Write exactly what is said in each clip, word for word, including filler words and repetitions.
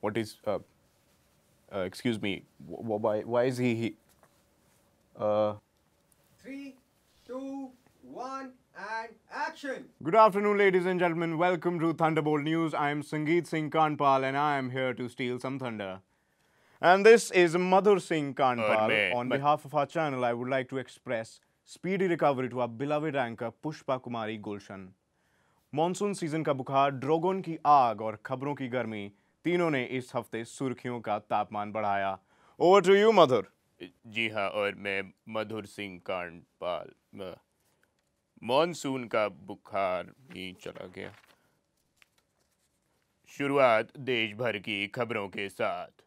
what is, uh, uh, excuse me, wh- why, why is he, he uh, Three, two, one, and action! Good afternoon, ladies and gentlemen. Welcome to Thunderbolt News. I am Sangeet Singh Kanpal and I am here to steal some thunder. And this is Madhur Singh और Kanpal. मैं On मत- behalf of our channel, I would like to express speedy recovery to our beloved anchor Pushpa Kumari Gulshan. Monsoon season का बुखार, ड्रोगन की आग और खबरों की गर्मी तीनों ने इस हफ्ते सुर्खियों का तापमान बढ़ाया. Over to you, मधुर. जी हाँ, और मैं मधुर सिंह कांडपाल. म- मॉनसून का बुखार भी चला गया. शुरुआत देश भर की खबरों के साथ.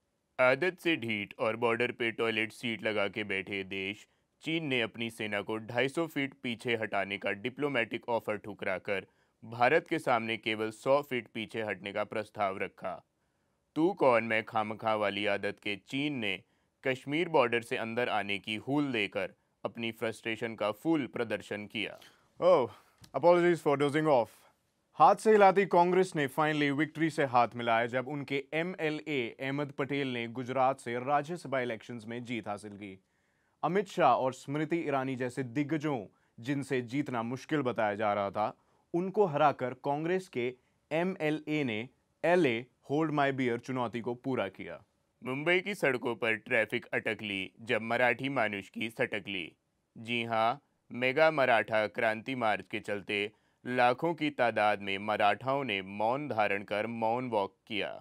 आदत से ढीठ और बॉर्डर पे टॉयलेट सीट लगा के बैठे देश चीन ने अपनी सेना को दो सौ पचास फीट पीछे हटाने का डिप्लोमेटिक ऑफर ठुकराकर भारत के सामने केवल सौ फीट पीछे हटने का प्रस्ताव रखा. तू कौन मैं खामखा वाली आदत के चीन ने कश्मीर बॉर्डर से अंदर आने की हूल देकर अपनी फ्रस्ट्रेशन का फुल प्रदर्शन किया. Oh, apologies for dozing off. हाथ से हिलाती कांग्रेस ने फाइनली विक्ट्री से हाथ मिलाया जब उनके एमएलए अहमद पटेल ने गुजरात से राज्यसभा इलेक्शंस में जीत हासिल की. अमित शाह और स्मृति ईरानी जैसे दिग्गजों जिनसे जीतना मुश्किल बताया जा रहा था, उनको हराकर कांग्रेस के एमएलए ने एलए होल्ड माय बियर चुनौती को पूरा किया. मुंबई की सड़कों पर ट्रैफिक अटक ली जब मराठी मानुष की सटक ली. जी हाँ, मेगा मराठा क्रांति मार्च के चलते लाखों की तादाद में मराठाओं ने मौन धारण कर मौन वॉक किया.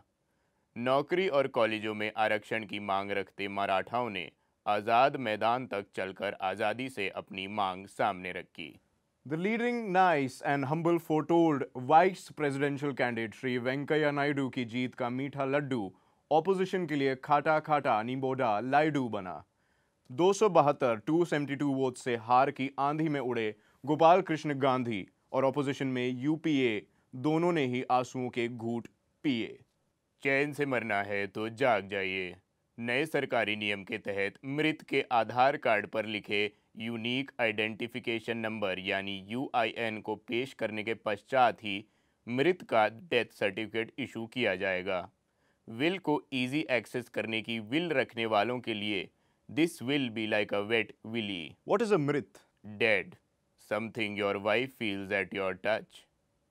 नौकरी और कॉलेजों में आरक्षण की मांग रखते मराठाओं ने आज़ाद मैदान तक चलकर आज़ादी से अपनी मांग सामने रखी. The leading nice and humble foretold vice presidential candidate Shri Venkaiah Naidu की जीत का मीठा लड्डू ऑपोजिशन के लिए खाटा खाटा निबोडा लाइडू बना. दो सौ बहत्तर टू सेवेंटी टू वोट से हार की आंधी में उड़े गोपाल कृष्ण गांधी और ऑपोजिशन में यूपीए दोनों ने ही आंसुओं के घूंट पिए. चैन से मरना है तो जाग जाइए. नए सरकारी नियम के तहत मृत के आधार कार्ड पर लिखे यूनिक आइडेंटिफिकेशन नंबर यानी यू आई एन को पेश करने के पश्चात ही मृत का डेथ सर्टिफिकेट इशू किया जाएगा. विल को इजी एक्सेस करने की विल रखने वालों के लिए this will be like a wet willy. What is a myth? Dead. Something your wife feels at your touch.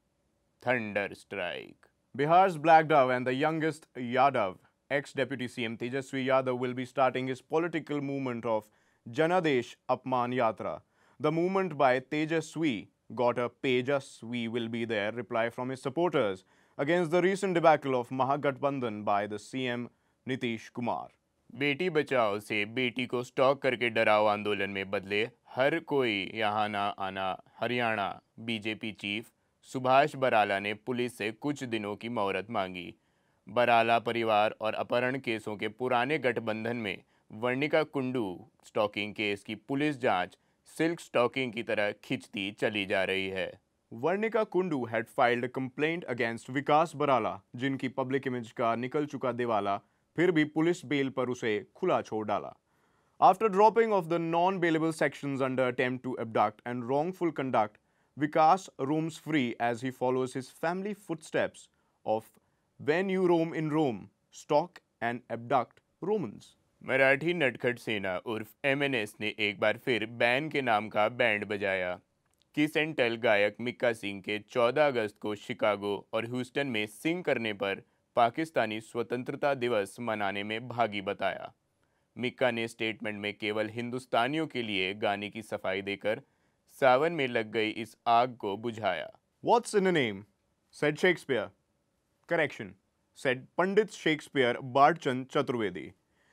Thunder strike. Bihar's Black Dove and the youngest Yadav, ex-deputy C M Tejaswi Yadav, will be starting his political movement of Janadesh Apman Yatra. The movement by Tejaswi got a Pejaswi will be there reply from his supporters against the recent debacle of Mahagathbandhan by the C M Nitish Kumar. Beti Bachao से बेटी को stock करके डराओ आंदोलन में बदले हर कोई यहाँ ना आना. हरियाणा बीजेपी चीफ सुभाष बराला ने पुलिस से कुछ दिनों की मोहलत मांगी. बराला परिवार और अपहरण केसों के पुराने गठबंधन में वर्णिका कुंडू स्टॉकिंग केस की पुलिस जांच सिल्क स्टॉकिंग की तरह खिंचती चली जा रही है. Varnika Kundu had filed a complaint against विकास बराला, जिनकी पब्लिक इमेज का निकल चुका दिवाला फिर भी पुलिस बेल पर उसे खुला छोड़ डाला. After dropping of the non-bailable sections under attempt to abduct and wrongful conduct, Vikas roams free as he follows his family footsteps of when you roam in Rome, stalk and abduct Romans. Marathi नटखट सेना उर्फ M N S ने एक बार फिर ban के नाम का band बजाया. किस एंड टेल गायक मिक्का सिंह के चौदह अगस्त को शिकागो और ह्यूस्टन में सिंग करने पर पाकिस्तानी स्वतंत्रता दिवस मनाने में भागी बताया. मिक्का ने स्टेटमेंट में केवल हिंदुस्तानियों के लिए गाने की सफाई देकर सावन में लग गई इस आग को बुझाया. What's in a name? Said Shakespeare. Correction. Said Pandit Shakespeare Bardchand Chaturvedi.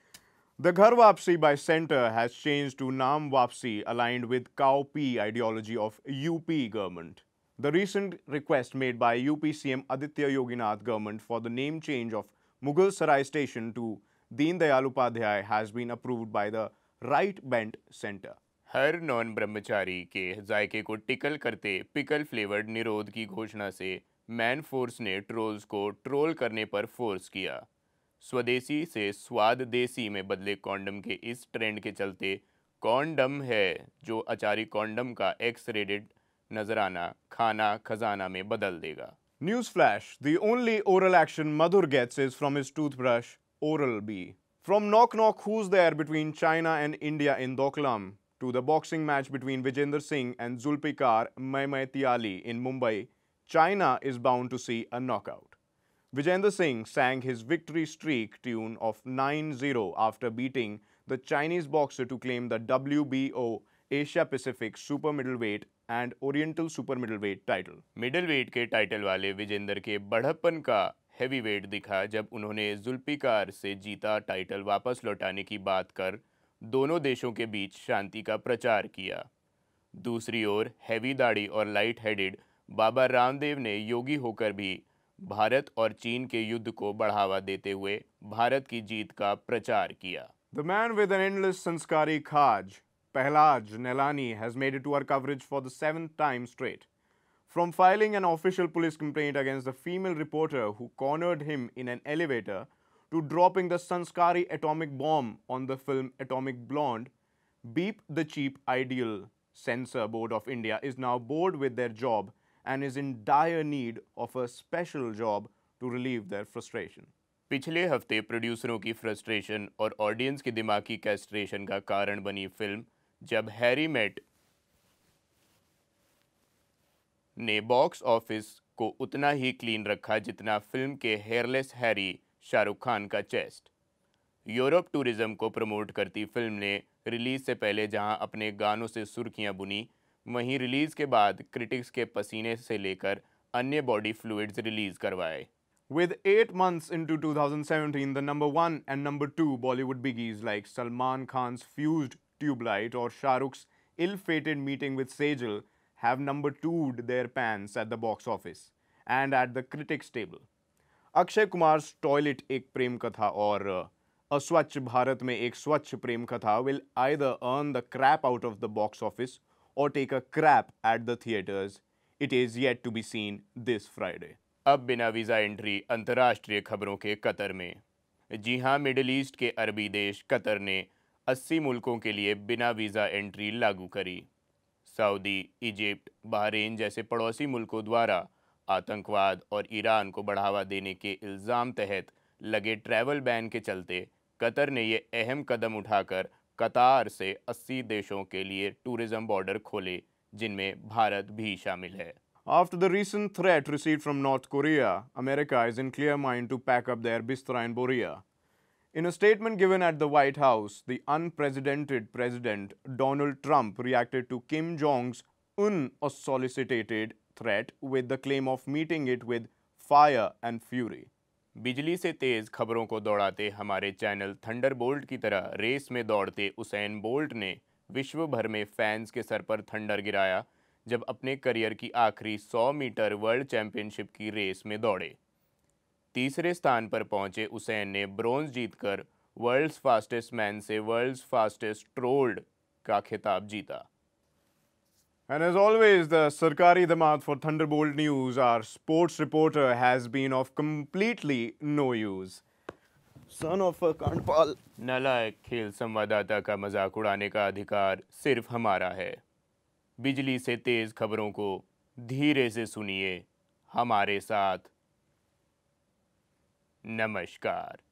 The Ghar Wapsi by Centre has changed to Naam Wapsi aligned with Cow P ideology of U P government. The recent request made by U P C M Aditya Yoginath government for the name change of Mughal Sarai station to Deen Dayal Upadhyay has been approved by the Right Bent Centre. हर non ब्रह्मचारी के जायके को tackle करते pickle flavoured निरोध की घोषणा से मैन फोर्स ने ट्रोल्स को ट्रोल करने पर फोर्स किया. स्वदेशी से स्वाद देसी में बदले कॉन्डम के इस ट्रेंड के चलते कॉन्डम है जो अचारी कॉन्डम का एक्स रेटेड नजराना खाना खजाना में बदल देगा. Newsflash, the only oral action Madhur gets is from his toothbrush, Oral-B. From Knock Knock Who's There between China and India in Doklam to the boxing match between Vijender Singh and Zulfikar Maimatiali in Mumbai, China is bound to see a knockout. Vijender Singh sang his victory streak tune of nine zero after beating the Chinese boxer to claim the W B O Asia Pacific Super Middleweight and Oriental Super Middleweight title. Middleweight के title वाले विजेंदर के बढ़प्पन का heavyweight दिखा जब उन्होंने जुल्फिकार से जीता title वापस लौटाने की बात कर दोनों देशों के बीच शांति का प्रचार किया। दूसरी ओर हैवी दाढ़ी और लाइट हेडेड बाबा रामदेव ने योगी होकर भी भारत और चीन के युद्ध को बढ़ावा देते हुए भारत की जीत का प्रचार किया। The man with an endless sanskari khaj, Pahlaj Nelani, has made it to our coverage for the seventh time straight. From filing an official police complaint against the female reporter who cornered him in an elevator to dropping the sanskari atomic bomb on the film Atomic Blonde, Beep the Cheap Ideal Censor Board of India is now bored with their job and is in dire need of a special job to relieve their frustration. पिछले हफ्ते प्रोड्यूसरों की frustration और audience के दिमागी castration का कारण बनी film जब हैरी मेट ने बॉक्स ऑफिस को उतना ही क्लीन रखा जितना फिल्म के हेयरलेस हैरी शाहरुख खान का चेस्ट। यूरोप टूरिज्म को प्रमोट करती फिल्म ने रिलीज से पहले जहां अपने गानों से सुर्खियां बुनी, वहीं रिलीज के बाद क्रिटिक्स के पसीने से लेकर अन्य बॉडी फ्लूइड्स रिलीज करवाए। With eight months into two thousand seventeen, the number one and number two Bollywood biggies like Salman Khan's fused tube light or Shah Rukh's ill-fated meeting with Sejal have number two'd their pants at the box office and at the critics table. Akshay Kumar's Toilet एक प्रेम कथा और अस्वच्छ भारत में एक स्वच्छ प्रेम कथा will either earn the crap out of the box office or take a crap at the theaters. It is yet to be seen this Friday. अब बिना वीज़ा एंट्री अंतर्राष्ट्रीय खबरों के कतर में। जी हां, मिडिल ईस्ट के अरबी देश कतर ने अस्सी मुल्कों के लिए बिना वीज़ा एंट्री लागू करी। सऊदी, इजिप्ट, बहरीन जैसे पड़ोसी मुल्कों द्वारा आतंकवाद और ईरान को बढ़ावा देने के इल्ज़ाम तहत लगे ट्रैवल बैन के चलते कतर ने ये अहम कदम उठाकर कतार से अस्सी देशों के लिए टूरिज़्म बॉर्डर खोले, जिनमें भारत भी शामिल है। After the recent threat received from North Korea, America is in clear mind to pack up their Bistara and Boria. In a statement given at the White House, the unprecedented President Donald Trump reacted to Kim Jong's unsolicited threat with the claim of meeting it with fire and fury. बिजली से तेज खबरों को दौड़ाते हमारे channel Thunderbolt की तरह race में दौड़ते उसेन बोल्ट ने विश्व भर में फैंस के सर पर थंडर गिराया जब अपने करियर की आखिरी सौ मीटर वर्ल्ड चैंपियनशिप की रेस में दौड़े। तीसरे स्थान पर पहुंचे उसेन ने ब्रोंज जीतकर वर्ल्ड्स फास्टेस्ट मैन से वर्ल्ड्स फास्टेस्ट ट्रोल्ड का खिताब जीता। And as always, the Sarkari Damat for Thunderbolt News, our sports reporter, has been of completely no use. Son of a Kandpal. नालायक खेल संवाददाता का मजाक उड़ाने का अधिकार सिर्फ हमारा है। बिजली से तेज खबरों को धीरे से सुनिए हमारे साथ। नमस्कार।